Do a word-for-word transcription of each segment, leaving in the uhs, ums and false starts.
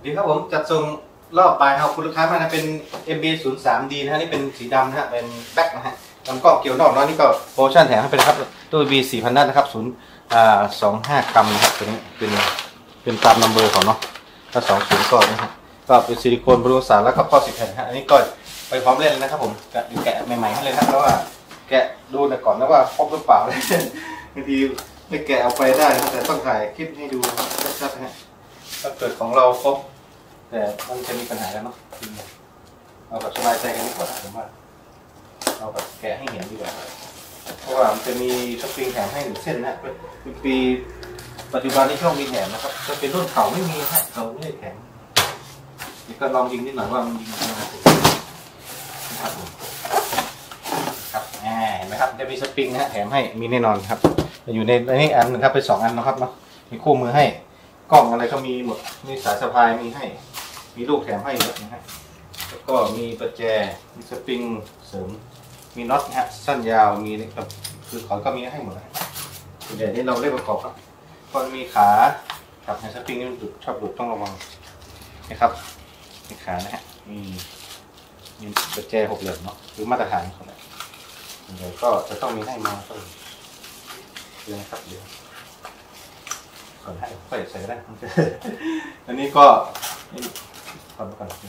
ดีครับผมจัดส่งรอบปลายครับคุณลูกค้ามานะเป็น เอ็ม บี ศูนย์ สาม ดี นะฮะนี่เป็นสีดำนะฮะเป็นแบ็คนะฮะลำกล้องเกี่ยวนอกน้อยนี่ก็โปรโมชั่นแถมให้เป็นครับตัว บี สี่พัน นัดนะครับศูนย์อ่าสองห้ากรัมนะครับตัวนี้เป็นเป็นตามนัมเบอร์ของเนาะถ้าสองศูนย์ก็นะฮะก็เป็นซิลิโคนบรูสารแล้วก็ข้อสิบแผ่นฮะอันนี้ก็ไปพร้อมเล่นเลยนะครับผมแกะแกะใหม่ๆให้เลยนะเพราะว่าแกะดูนะก่อนนะว่าครบหรือเปล่าบางทีไม่แกะเอาไปได้แต่ต้องถ่ายคลิปให้ดูชัดๆนะฮะถ้าเกิดของเราครบแต่มันจะมีปัญหาแล้วเนาะเอาแบบสบายใจกันดีกว่าผมว่าเอาแบบแกะให้เห็นดีกว่าเพราะว่ามันจะมีสปริงแถมให้หนึ่งเส้นนะเป็นปีปัจจุบันนี้ช่วงมีแถมนะครับจะเป็นรุ่นเก่าไม่มีฮะเราไม่ได้แถมนี่ก็ลองยิงนิดหน่อยว่ามันยิงยังไงนะครับครับเห็นไหมครับจะมีสปริงนะฮะแถมให้มีแน่นอนครับอยู่ในอันนี้อันหนึ่งครับเป็นสองอันนะครับเนาะมีคู่มือให้กล้องอะไรก็มีหมดมีสายสะพายมีให้มีลูกแถมให้เยอะนะฮะแล้วก็มีประแจมีสปริงเสริมมีน็อตนะฮะสั้นยาวมีแบบคือขอนก็มีให้หมดนะส่วนใหญ่ที่เราได้ประกอบครับก็มีขาครับในสปริงนี่มันดุชอบดุต้องระวังนะครับมีขานะฮะมีมีประแจหกเหลี่ยมเนาะหรือมาตรฐานเขาแหละส่วนใหญ่ก็จะต้องมีให้มาก็เลยเดี๋ยวนะครับเดี๋ยวก่อนให้ค่อยใส่ก็ได้อันนี้ก็ก่อนก่อน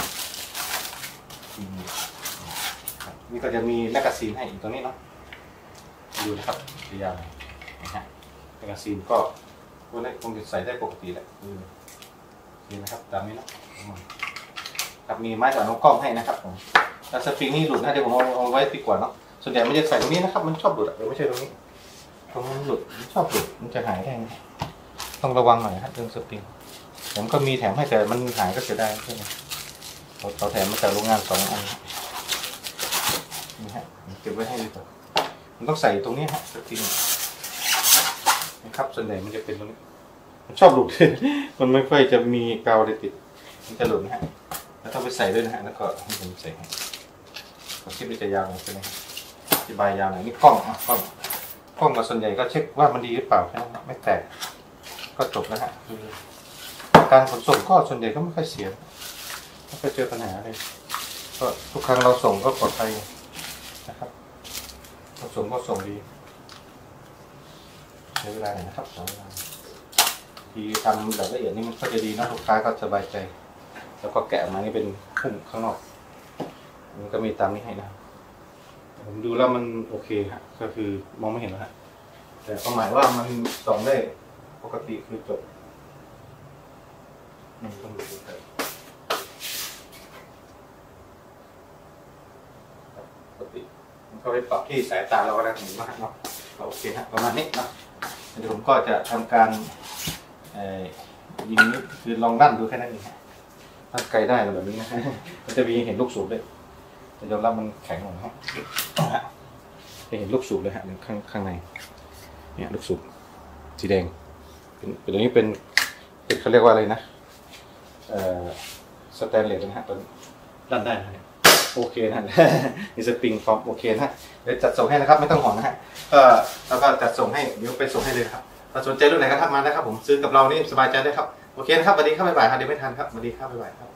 นี่ก็จะมีแมกกาซีนให้อีกตรงนี้เนาะดูนะครับยาวนะฮะแมกกาซีนก็พวกนี้คงจะใส่ได้ปกติแหละนี่นะครับตามนี้นะครับมีไม้ต่อน้องกล้องให้นะครับผมแล้วสปริงนี่หลุดนะเดี๋ยวผมเอาเอาไว้ติดกว่าเนาะส่วนใหญ่ไม่จะใส่ตรงนี้นะครับมันชอบหลุดเดี๋ยวไม่ใช่ตรงนี้ตรงนั้นหลุดมันชอบหลุดมันจะหายได้ต้องระวังหน่อยครับเรื่องสปริงผมก็มีแถมให้แต่มันหายก็เสียดายใช่ไหมเขาแถมมาจากโรงงานสองอันนี่ฮะเก็บไว้ให้ดีกว่ามันต้องใส่ตรงนี้ฮะสปริงนะครับส่วนใหญ่มันจะเป็นตรงนี้มันชอบหลุดมันไม่ค่อยจะมีกาวติดมันจะหลุดนะฮะแล้วต้องไปใส่ด้วยนะฮะแล้วก็ให้ผมใส่ให้ผมคิดว่าจะยาวใช่ไหมอธิบายยาวหน่อยนี่กล้องกล้องกล้องกับส่วนใหญ่ก็เช็คว่ามันดีหรือเปล่าไม่แตกก็จบแล้วฮะการขนส่งก็ส่วนใหญ่ก็ไม่ค่อยเสียไม่ค่อยเจอปัญหาเลยก็ทุกครั้งเราส่งก็ปลอดภัยนะครับเราส่งก็ส่งดีใช้เวลาหน่อยนะครับสองเวลาที่ทำแบบละเอียดนี่มันก็จะดีนะลูกค้าก็สบายใจแล้วก็แกะมานี่เป็นพุ่มข้างนอกมันก็มีตามนี้ให้นะผมดูแล้วมันโอเคฮะก็คือมองไม่เห็นแล้วฮะแต่ความหมายว่ามันส่องได้ปกติคือจบมันต้องดูปกติมันก็ไปปรับที่สายตาเราก็ได้เห็นมากเนาะโอเคฮะประมาณนี้เนาะเดี๋ยวผมก็จะทำการยิงนี้คือลองลั่นดูแค่นั้นเองถ้าไกลได้แบบนี้นะมันจะมีเห็นลูกสูบด้วยแต่ยอมรับมันแข็งหน่อยครับจะเห็นลูกสูบเลยฮะข้างข้างในเนี่ยลูกสูบสีแดงเป็นตัวนี้เป็นเป็นเขาเรียกว่าอะไรนะเอ่อสแตนเลสนะฮะตัวลั่นได้นะโอเคนะมีสปริงฟอร์มโอเคนะเดี๋ยวจัดส่งให้นะครับไม่ต้องห่วงนะฮะก็แล้วก็จัดส่งให้เดี๋ยวไปส่งให้เลยครับถ้าสนใจรุ่นไหนก็ทักมานะครับผมซื้อกับเรานี่สบายใจได้ครับโอเคนะครับสวัสดีครับบ๊ายบายครับเดี๋ยวไม่ทันครับสวัสดีครับบ๊ายบายครับ